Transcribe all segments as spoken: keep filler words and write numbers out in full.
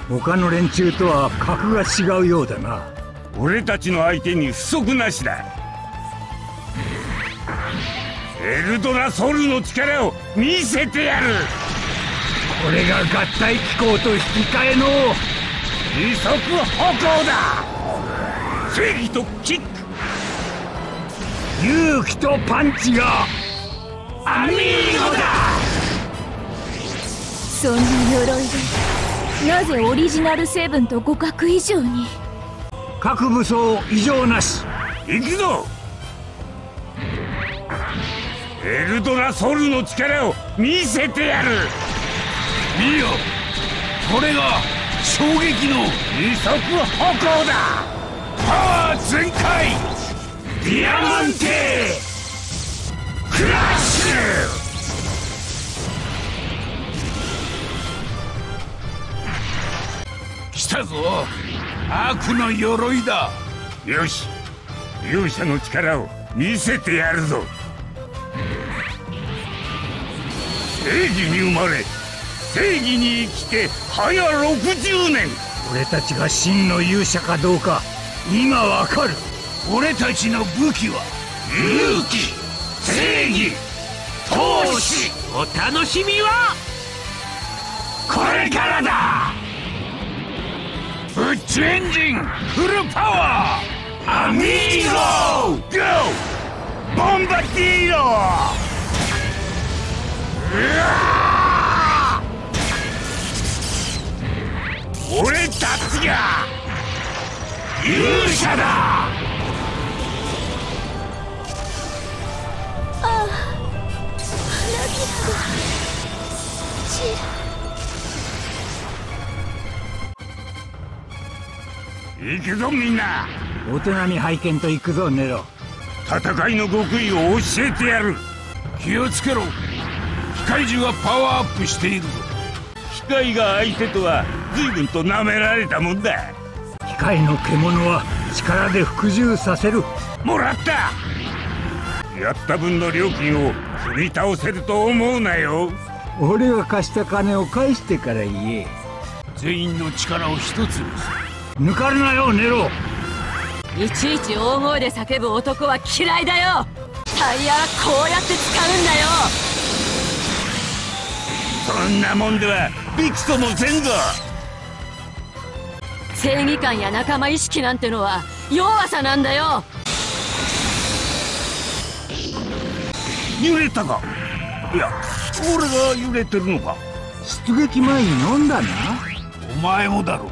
他の連中とは格が違うようだな。 俺たちの相手に不足なしだ。エルドラソルの力を見せてやる。 これが合体機構と引き換えの二足歩行だ。正義とキック、 勇気とパンチがアミーゴだ。 そんな鎧でなぜオリジナルセブンと互角以上に。 各武装異常なし。 行くぞ。エルドラソルの力を見せてやる。 見よ、これが衝撃の二足歩行だ。 パワー全開ディアマンテクラッシュ。来たぞ、悪の鎧だ。 よし、勇者の力を見せてやるぞ。正義に生まれ正義に生きて早ろくじゅうねん。 俺たちが真の勇者かどうか今わかる。 俺たちの武器は勇気、正義、闘志。 お楽しみはこれからだ。 ブッチエンジンフルパワーアミーゴゴーボンバティーロ。うわー、俺たちが勇者だ。 ああ、花びらが散る。 行くぞみんな。 大人に拝見と行くぞネロ。 戦いの極意を教えてやる。 気をつけろ、機械獣がパワーアップしているぞ。 機械が相手とは随分と舐められたもんだ。 機械の獣は力で服従させる。 もらった。やった分の料金を踏み倒せると思うなよ。 俺が貸した金を返してから言え。 全員の力を一つにする。 抜かるなよネロ。 いちいち大声で叫ぶ男は嫌いだよ。タイヤはこうやって使うんだよ。 そんなもんではびくともせんぞ。 正義感や仲間意識なんてのは弱さなんだよ。 揺れたか。いや、俺が揺れてるのか。 出撃前に飲んだな。 お前もだろ。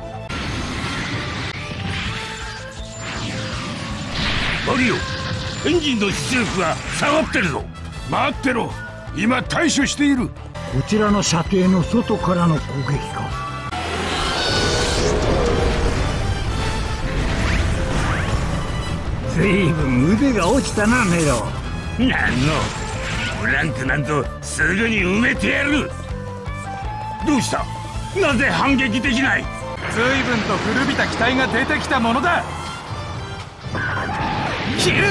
マリオ、エンジンの出力が下がってるぞ。 待ってろ、今対処している。 こちらの射程の外からの攻撃か。ずいぶん腕が落ちたなネロ。 なんのブランクなんぞすぐに埋めてやる。どうした、なぜ反撃できない。 随分と古びた機体が出てきたものだ。 切る。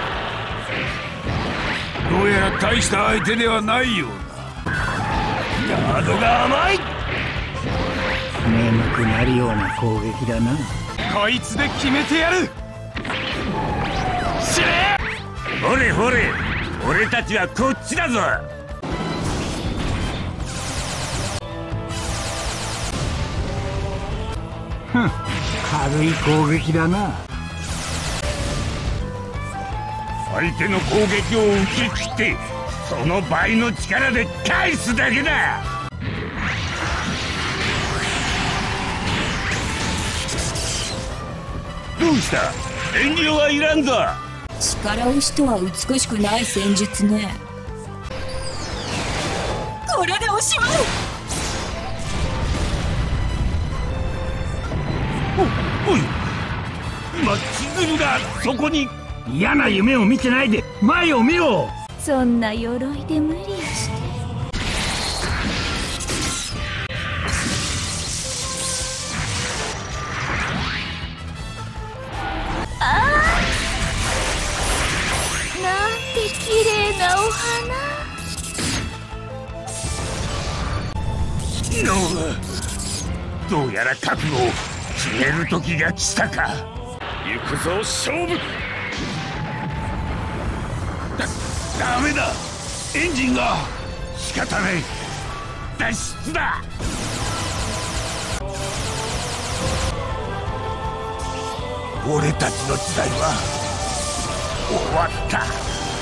どうやら大した相手ではないようだ。 ガードが甘い。 眠くなるような攻撃だな。 こいつで決めてやる。 死ね。ほれほれ、俺たちはこっちだぞ。 ふん、軽い攻撃だな。 相手の攻撃を受け切ってその倍の力で返すだけだ。どうした、遠慮はいらんぞ。 力押しとは美しくない戦術ね。これでおしまい。 おおい、今千鶴がそこに。 嫌な夢を見てないで前を見ろ。 そんな鎧で無理をして。ああ、なんて綺麗なお花。 どうやら覚悟を決める時が来たか。 行くぞ勝負。だダメだ、エンジンが。 仕方ない、脱出だ。俺たちの時代は終わった。